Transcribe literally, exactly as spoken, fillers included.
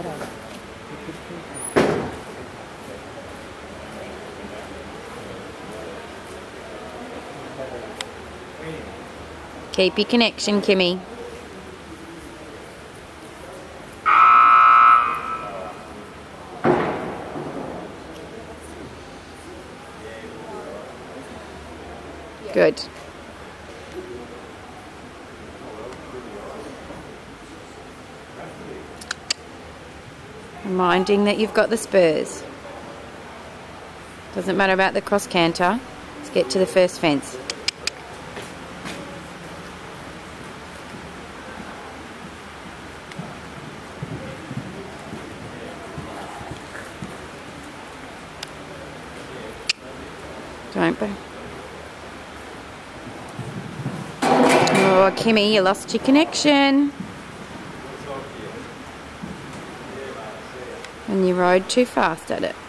Keep your connection, Kimmy. Good. Reminding that you've got the spurs. Doesn't matter about the cross canter. Let's get to the first fence. Don't be. Oh, Kimmy, you lost your connection. And you rode too fast at it.